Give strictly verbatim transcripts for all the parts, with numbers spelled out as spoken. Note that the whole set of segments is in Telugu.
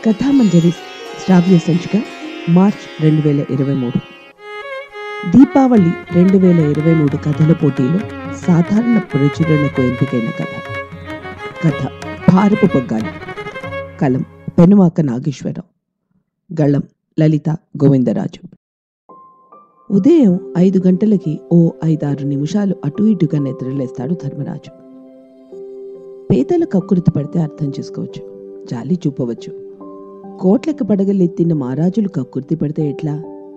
కథామంజరి శ్రావ్య సంచిక మార్చ్ రెండు వేల ఇరవై మూడు దీపావళి రెండు వేల ఇరవై మూడు కథల పోటీలో సాధారణ ప్రచురణకు ఎంపికైన కథ కథ భారపు పగ్గాలు. కలం పెనుమాక నాగేశ్వరరావు. గళం లలిత గోవిందరాజు. ఉదయం ఐదు గంటలకి ఓ ఐదారు నిమిషాలు అటు ఇటుగా నిద్రలేస్తాడు ధర్మరాజు. పేదల కక్కుర్తి పడితే అర్థం చేసుకోవచ్చు, జాలి చూపవచ్చు. కోట్లకి పడగలెత్తిన మహారాజులు కక్కుర్తి పడితే ఎట్లా?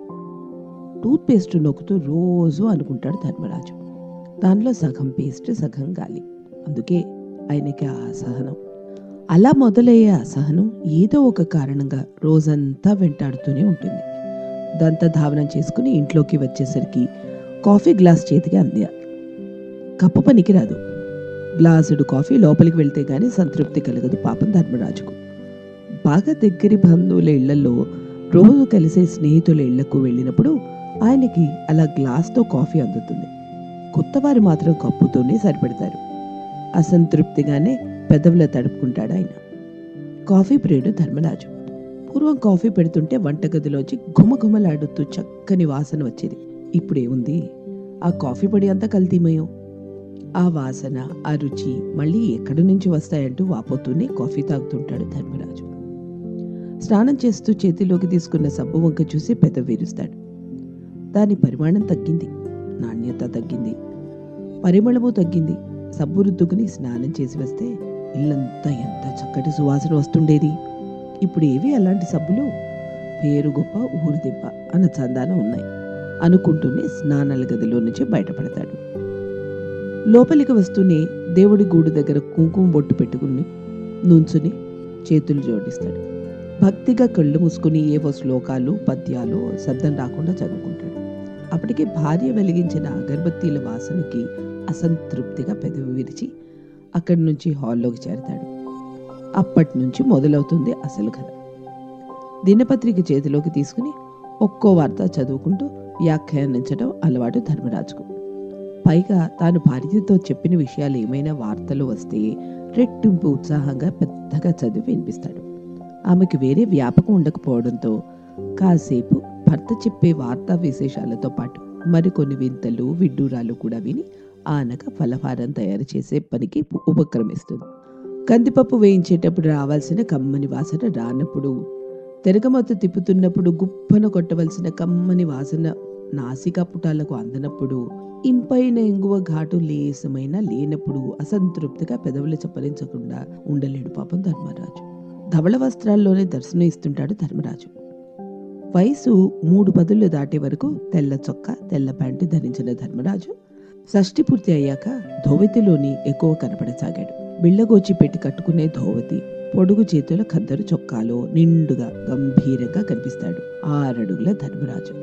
టూత్ పేస్ట్ నొక్కుతూ రోజు అనుకుంటాడు ధర్మరాజు. దానిలో సగం పేస్ట్ సగం గాలి. అందుకే ఆయనకి ఆ అసహనం. అలా మొదలయ్యే అసహనం ఏదో ఒక కారణంగా రోజంతా వెంటాడుతూనే ఉంటుంది. దంతధావనం చేసుకుని ఇంట్లోకి వచ్చేసరికి కాఫీ గ్లాస్ చేతికి అందియాలి. కప్పు పనికిరాదు. గ్లాసుడు కాఫీ లోపలికి వెళ్తే గానీ సంతృప్తి కలగదు పాపం ధర్మరాజుకు. బాగా దగ్గరి బంధువుల ఇళ్లలో రోజు కలిసే స్నేహితుల ఇళ్లకు వెళ్ళినప్పుడు ఆయనకి అలా గ్లాస్తో కాఫీ అందుతుంది. కొత్తవారు మాత్రం కప్పుతోనే సరిపెడతారు. అసంతృప్తిగానే పెదవుల తడుపుకుంటాడు ఆయన. కాఫీ ప్రియుడు ధర్మరాజు. పూర్వం కాఫీ పెడుతుంటే వంటగదిలోంచి ఘుమఘుమలాడుతూ చక్కని వాసన వచ్చేది. ఇప్పుడేముంది? ఆ కాఫీ పొడి అంతా కల్తీమయం. ఆ వాసన, ఆ రుచి మళ్ళీ ఎక్కడి నుంచి వస్తాయంటూ వాపోతూనే కాఫీ తాగుతుంటాడు ధర్మరాజు. స్నానం చేస్తూ చేతిలోకి తీసుకున్న సబ్బు వంక చూసి పెదవి విరుస్తాడు. దాని పరిమాణం తగ్గింది, నాణ్యత తగ్గింది, పరిమళము తగ్గింది. సబ్బు రుద్దుకుని స్నానం చేసి వస్తే ఇల్లంతా ఎంత చక్కటి సువాసన వస్తుండేది. ఇప్పుడు ఏవి అలాంటి సబ్బులు? పేరు గొప్ప ఊరు దెబ్బ అన్న చందానం ఉన్నాయి అనుకుంటూనే స్నానాల గదిలో నుంచి బయటపడతాడు. లోపలికి వస్తూనే దేవుడి గూడు దగ్గర కుంకుమ బొట్టు పెట్టుకుని నుంచుని చేతులు జోడిస్తాడు. భక్తిగా కళ్ళు మూసుకుని ఏవో శ్లోకాలు పద్యాలు శబ్దం రాకుండా చదువుకుంటాడు. అప్పటికే భార్య వెలిగించిన అగరబత్తీల వాసనకి అసంతృప్తిగా పెదవి విరిచి అక్కడి నుంచి హాల్లోకి చేరతాడు. అప్పటి నుంచి మొదలవుతుంది అసలు కథ. దినపత్రిక చేతిలోకి తీసుకుని ఒక్కో వార్త చదువుకుంటూ వ్యాఖ్యానించడం అలవాటు ధర్మరాజుకు. పైగా తాను భార్యతో చెప్పిన విషయాలు ఏమైనా వార్తలు వస్తే రెట్టింపు ఉత్సాహంగా పెద్దగా చదివి వినిపిస్తాడు. ఆమెకు వేరే వ్యాపకం ఉండకపోవడంతో కాసేపు భర్త చెప్పే వార్తా విశేషాలతో పాటు మరికొన్ని వింతలు విడ్డూరాలు కూడా విని ఆనక ఫలహారం తయారు చేసే పనికి ఉపక్రమిస్తుంది. కందిపప్పు వేయించేటప్పుడు రావాల్సిన కమ్మని వాసన రానప్పుడు, తెరగమొత్త తిప్పుతున్నప్పుడు గుప్పన కొట్టవలసిన కమ్మని వాసన నాసికా పుటాలకు అందనప్పుడు, ఇంపైన ఇంగువ ఘాటు లేసమైనా లేనప్పుడు అసంతృప్తిగా పెదవులు చప్పరించకుండా ఉండలేడు పాపం ధర్మరాజు. ధవళ వస్త్రాల్లోనే దర్శనం ఇస్తుంటాడు ధర్మరాజు. వయసు మూడు పదులు దాటే వరకు తెల్ల చొక్కా తెల్ల ప్యాంటు ధరించిన ధర్మరాజు షష్ఠి పూర్తి అయ్యాక ధోవతిలోని ఎక్కువ కనపడసాగాడు. బిళ్ళగోచి పెట్టి కట్టుకునే ధోవతి, పొడుగు చేతుల ఖద్దరు చొక్కాలో నిండుగా గంభీరంగా కనిపిస్తాడు ఆరడుగుల ధర్మరాజు.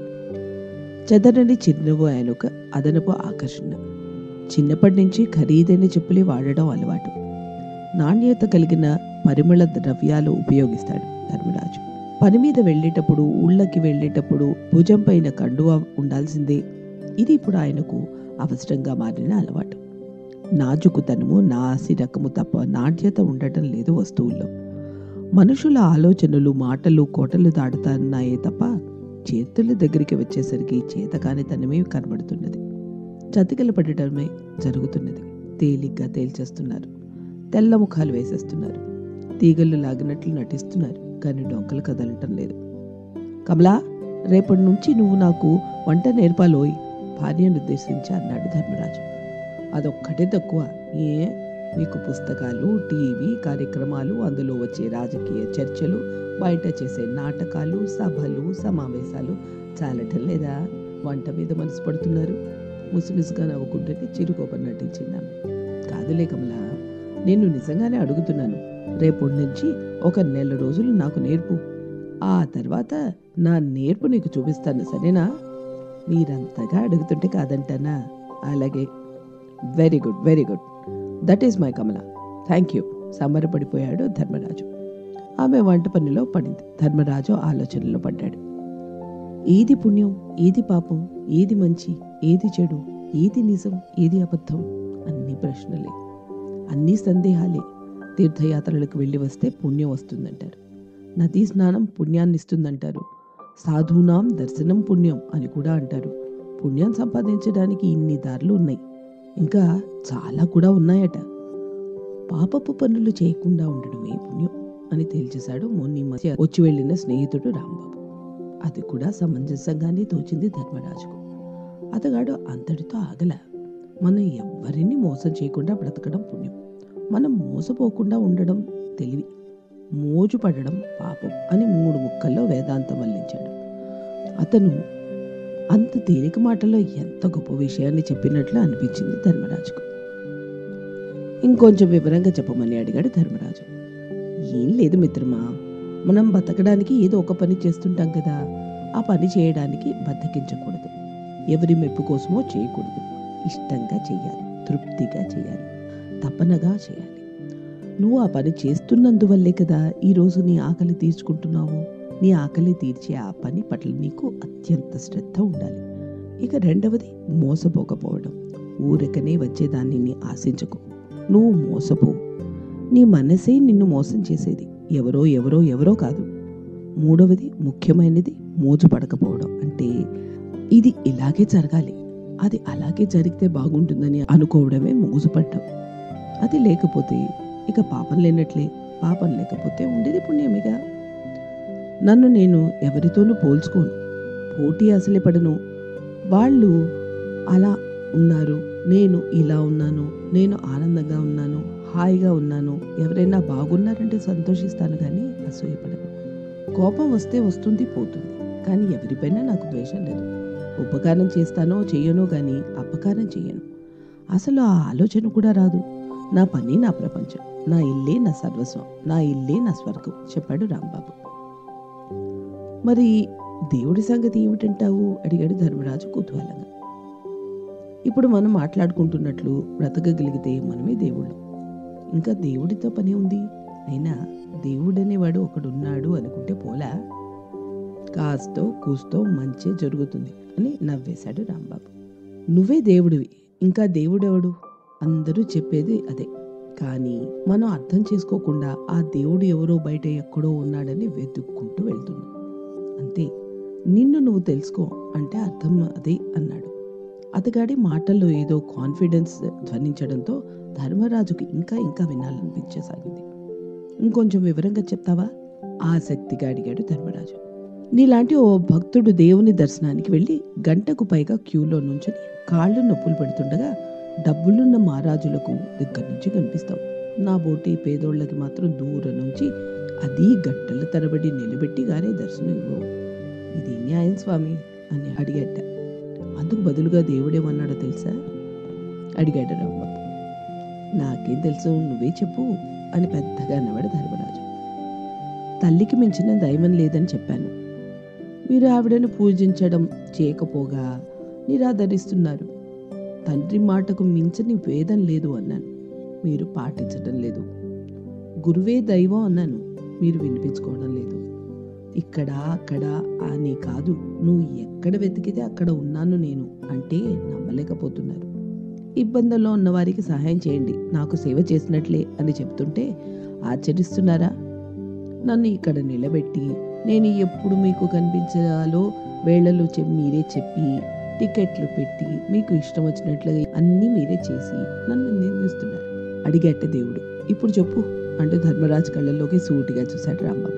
చెదరని చిరునవ్వు ఆయనొక అదనపు ఆకర్షణ. చిన్నప్పటి నుంచి ఖరీదైన చెప్పులే వాడడం అలవాటు. నాణ్యత కలిగిన పరిమళ ద్రవ్యాలు ఉపయోగిస్తాడు ధర్మరాజు. పని మీద వెళ్ళేటప్పుడు, ఊళ్ళకి వెళ్ళేటప్పుడు భుజం పైన కండువా ఉండాల్సిందే. ఇది ఇప్పుడు ఆయనకు అవసరంగా మారిన అలవాటు. నాజుకుతనము, నాసి రకము తప్ప నాణ్యత ఉండటం లేదు వస్తువుల్లో. మనుషుల ఆలోచనలు, మాటలు కోటలు దాటుతున్నాయే తప్ప చేతుల దగ్గరికి వచ్చేసరికి చేతకానితనమే కనబడుతున్నది. చతికిల పడటమే జరుగుతున్నది. తేలిగ్గా తేల్చేస్తున్నారు, తెల్ల ముఖాలు వేసేస్తున్నారు, తీగలు లాగినట్లు నటిస్తున్నారు, కానీ డొంకలు కదలటం లేదు. కమలా, రేపటి నుంచి నువ్వు నాకు వంట నేర్పాలోయ్ భార్యను ఉద్దేశించి అన్నాడు ధర్మరాజు. అదొక్కటే తక్కువ. ఏ మీకు పుస్తకాలు, టీవీ కార్యక్రమాలు, అందులో వచ్చే రాజకీయ చర్చలు, బయట చేసే నాటకాలు, సభలు, సమావేశాలు చాలటం లేదా? వంట మీద మనసు పడుతున్నారు. ముసుముసుగా నవ్వుకుంటే చిరుకోపం నటించిందాం. కాదులే కమలా, నేను నిజంగానే అడుగుతున్నాను. రేపటి నుంచి ఒక నెల రోజులు నాకు నేర్పు. ఆ తర్వాత నా నేర్పు నీకు చూపిస్తాను, సరేనా? మీరంతగా అడుగుతుంటే కాదంటానా? అలాగే. Very good, very good. That is my Kamala. Thank you. సంబరపడిపోయాడు ధర్మరాజు. ఆమె వంట పనిలో పడింది. ధర్మరాజు ఆలోచనలో పడ్డాడు. ఏది పుణ్యం, ఏది పాపం, ఏది మంచి, ఏది చెడు, ఏది నిజం, ఏది అబద్ధం? అన్ని ప్రశ్నలే, అన్ని సందేహాలే. తీర్థయాత్రలకు వెళ్ళి వస్తే పుణ్యం వస్తుందంటారు. నదీ స్నానం పుణ్యాన్ని ఇస్తుందంటారు. సాధూనాం దర్శనం పుణ్యం అని కూడా అంటారు. పుణ్యం సంపాదించడానికి ఇన్ని దారులు ఉన్నాయి, ఇంకా చాలా కూడా ఉన్నాయట. పాపపు పనులు చేయకుండా ఉండడమే పుణ్యం అని తేల్చేశాడు మొన్న మధ్య వచ్చి వెళ్ళిన స్నేహితుడు రాంబాబు. అది కూడా సమంజసంగానే తోచింది ధర్మరాజుకు. అతగాడు అంతటితో ఆగల. మనం ఎవ్వరిని మోసం చేయకుండా బ్రతకడం పుణ్యం, మనం మోసపోకుండా ఉండడం తెలివి, మోజు పడడం పాపం అని మూడు ముక్కల్లో వేదాంతం వల్లించాడు. అతను అంత తేలిక మాటలో ఎంత గొప్ప విషయాన్ని చెప్పినట్లు అనిపించింది ధర్మరాజుకు. ఇంకొంచెం వివరంగా చెప్పమని అడిగాడు ధర్మరాజు. ఏం లేదు మిత్రమా, మనం బతకడానికి ఏదో ఒక పని చేస్తుంటాం కదా, ఆ పని చేయడానికి బద్దకించకూడదు, ఎవరి మెప్పు కోసమో చేయకూడదు, ఇష్టంగా చేయాలి, తృప్తిగా చేయాలి, తపనగా చేయాలి. నువ్వు ఆ పని చేస్తున్నందువల్లే కదా ఈరోజు నీ ఆకలి తీర్చుకుంటున్నావు. నీ ఆకలి తీర్చే ఆ పని పట్ల నీకు అత్యంత శ్రద్ధ ఉండాలి. ఇక రెండవది మోసపోకపోవడం. ఊరికనే వచ్చేదాన్ని నీ ఆశించకు, నువ్వు మోసపో. నీ మనసే నిన్ను మోసం చేసేది, ఎవరో ఎవరో ఎవరో కాదు. మూడవది ముఖ్యమైనది మోజు పడకపోవడం. అంటే ఇది ఇలాగే జరగాలి, అది అలాగే జరిగితే బాగుంటుందని అనుకోవడమే మోజుపడ్డం. అది లేకపోతే ఇక పాపం లేనట్లే. పాపం లేకపోతే ఉండేది పుణ్యమేగా. నన్ను నేను ఎవరితోనూ పోల్చుకోను, పోటీ అసలే పడను. వాళ్ళు అలా ఉన్నారు, నేను ఇలా ఉన్నాను, నేను ఆనందంగా ఉన్నాను, హాయిగా ఉన్నాను, ఎవరైనా బాగున్నారంటే సంతోషిస్తాను కానీ అసూయపడను. కోపం వస్తే వస్తుంది, పోతుంది, కానీ ఎవరిపైనా నాకు ద్వేషం లేదు. ఉపకారం చేస్తానో చెయ్యనో కానీ అపకారం చెయ్యను. అసలు ఆ ఆలోచన కూడా రాదు. నా పని నా ప్రపంచం, నా ఇల్లే నా సర్వస్వం, నా ఇల్లే నా స్వర్గం చెప్పాడు రాంబాబు. మరి దేవుడి సంగతి ఏమిటంటావు అడిగాడు ధర్మరాజు కుతూహలంగా. ఇప్పుడు మనం మాట్లాడుకుంటున్నట్లు బ్రతకగలిగితే మనమే దేవుళ్ళు, ఇంకా దేవుడితో పని ఉంది. అయినా దేవుడనేవాడు ఒకడున్నాడు అనుకుంటే పోలా, కాస్తో కూస్తో మంచి జరుగుతుంది అని నవ్వేశాడు రాంబాబు. నువ్వే దేవుడివి, ఇంకా దేవుడెవడు? అందరూ చెప్పేది అదే, కానీ మనం అర్థం చేసుకోకుండా ఆ దేవుడు ఎవరో బయట ఎక్కడో ఉన్నాడని వెతుక్కుంటూ వెళ్తున్నాం అంతే. నిన్ను నువ్వు తెలుసుకో అంటే అర్థం అదే అన్నాడు. అతగాడి మాటల్లో ఏదో కాన్ఫిడెన్స్ ధ్వనించడంతో ధర్మరాజుకి ఇంకా ఇంకా వినాలనిపించసాగింది. ఇంకొంచెం వివరంగా చెప్తావా ఆసక్తిగా అడిగాడు ధర్మరాజు. నీలాంటి ఓ భక్తుడు దేవుని దర్శనానికి వెళ్ళి గంటకు పైగా క్యూలో నుంచుని కాళ్ళు నొప్పులు పెడుతుండగా డబ్బులున్న మహారాజులకు దగ్గర నుంచి కనిపిస్తావు. నా బోటి పేదోళ్ళకి మాత్రం దూరం నుంచి అది గంటల తరబడి నిలబెట్టి గానే దర్శనం ఇవ్వవు. ఇది న్యాయం స్వామి అని అడిగట. అందుకు బదులుగా దేవుడేమన్నాడో తెలుసా అడిగాడు రాంబాబు. నాకేం తెలుసు, నువ్వే చెప్పు అని పెద్దగా అన్నవాడు ధర్మరాజు. తల్లికి మించిన దైవం లేదని చెప్పాను. మీరు ఆవిడను పూజించడం చేయకపోగా నిరాదరిస్తున్నారు. తండ్రి మాటకు మించని వేదం లేదు అన్నాను, మీరు పాటించడం లేదు. గురువే దైవం అన్నాను, మీరు వినిపించుకోవడం లేదు. ఇక్కడ అక్కడ అని కాదు, నువ్వు ఎక్కడ వెతికితే అక్కడ ఉన్నాను నేను అంటే నమ్మలేకపోతున్నారు. ఇబ్బందుల్లో ఉన్నవారికి సహాయం చేయండి, నాకు సేవ చేసినట్లే అని చెప్తుంటే ఆచరిస్తున్నారా? నన్ను ఇక్కడ నిలబెట్టి నేను ఎప్పుడు మీకు కనిపించాలో వేళలో చెప్పి మీరే చెప్పి టికెట్లు పెట్టి మీకు ఇష్టం వచ్చినట్లుగా అన్నీ మీరే చేసి నన్ను నిందిస్తున్నారు అడిగట్ట దేవుడు. ఇప్పుడు చెప్పు అంటూ ధర్మరాజు కళ్ళల్లోకి సూటిగా చూశాడు రాంబాబు.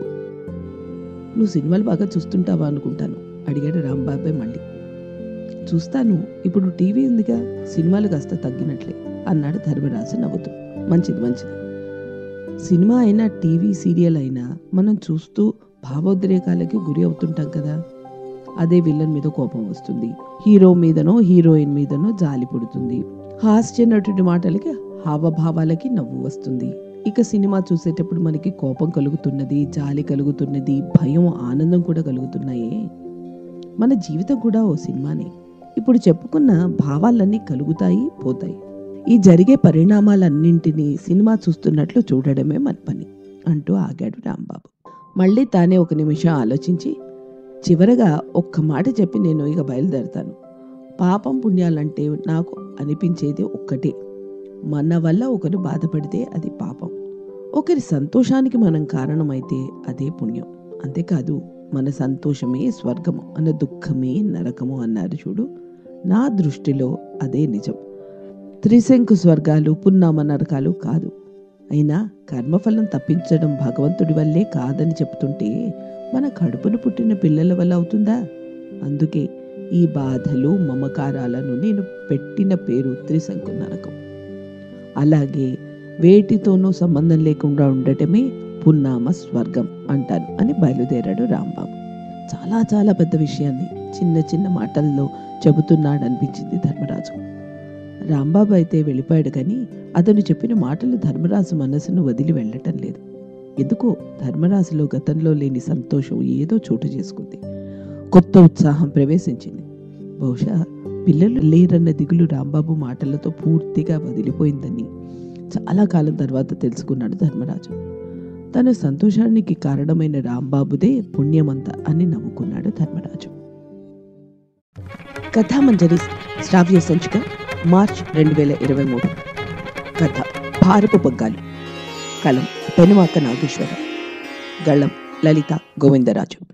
నువ్వు సినిమాలు బాగా చూస్తుంటావా అనుకుంటాను అడిగాడు రాంబాబే మళ్ళీ. చూస్తాను, ఇప్పుడు టీవీ ఉందిగా, సినిమాలు కాస్త తగ్గినట్లే అన్నాడు ధర్మరాజు నవ్వుతూ. మంచిది మంచిది. సినిమా అయినా టీవీ సీరియల్ అయినా మనం చూస్తూ భావోద్రేకాలకి గురి అవుతుంటాం కదా. అదే విలన్ మీద కోపం వస్తుంది, హీరో మీదనో హీరోయిన్ మీదనో జాలి పుడుతుంది, హాస్య నటుడి మాటలకి హావభావాలకి నవ్వు వస్తుంది. ఇక సినిమా చూసేటప్పుడు మనకి కోపం కలుగుతున్నది, జాలి కలుగుతున్నది, భయం ఆనందం కూడా కలుగుతున్నాయే. మన జీవితం కూడా ఓ సినిమానే. ఇప్పుడు చెప్పుకున్న భావాలన్నీ కలుగుతాయి, పోతాయి. ఈ జరిగే పరిణామాలన్నింటినీ సినిమా చూస్తున్నట్లు చూడడమే మన పని అంటూ ఆగాడు రాంబాబు. మళ్ళీ తానే ఒక నిమిషం ఆలోచించి చివరగా ఒక్క మాట చెప్పి నేను ఇక బయలుదేరతాను. పాపం పుణ్యాలంటే నాకు అనిపించేది ఒక్కటే, మన వల్ల ఒకరు బాధపడితే అది పాపం, ఒకరి సంతోషానికి మనం కారణమైతే అదే పుణ్యం. అంతేకాదు, మన సంతోషమే స్వర్గము, మన దుఃఖమే నరకము అన్నారు చూడు. నా దృష్టిలో అదే నిజం. త్రిశంకు స్వర్గాలు, పున్నామ నరకాలు కాదు. అయినా కర్మఫలం తప్పించడం భగవంతుడి వల్లే కాదని చెప్తుంటే మన కడుపును పుట్టిన పిల్లల వల్ల అవుతుందా? అందుకే ఈ బాధలు, మమకారాలను నేను పెట్టిన పేరు త్రిశంకు నరకం. అలాగే వేటితోనూ సంబంధం లేకుండా ఉండటమే పున్నామ స్వర్గం అంటాను అని బయలుదేరాడు రాంబాబు. చాలా చాలా పెద్ద విషయాన్ని చిన్న చిన్న మాటల్లో చెబుతున్నాడనిపించింది ధర్మరాజు. రాంబాబు అయితే వెళ్ళిపోయాడు, కానీ అతను చెప్పిన మాటలు ధర్మరాజు మనసును వదిలి వెళ్ళటం లేదు. ఎందుకో ధర్మరాజులో గతంలో లేని సంతోషం ఏదో చోటు చేసుకుంది. కొత్త ఉత్సాహం ప్రవేశించింది. బహుశా పిల్లలు లేరన్న దిగులు రాంబాబు మాటలతో పూర్తిగా వదిలిపోయిందని చాలా కాలం తర్వాత తెలుసుకున్నాడు ధర్మరాజు. తన సంతోషానికి కారణమైన రాంబాబుదే పుణ్యమంత అని నవ్వుకున్నాడు ధర్మరాజు. కథామంజరి శ్రావ్య సంచిక మార్చ్ రెండు వేల ఇరవై మూడు. కథ భారపు పగ్గాలు. కలం పెనుమాక నాగేశ్వరరావు. గళం లలిత గోవిందరాజు.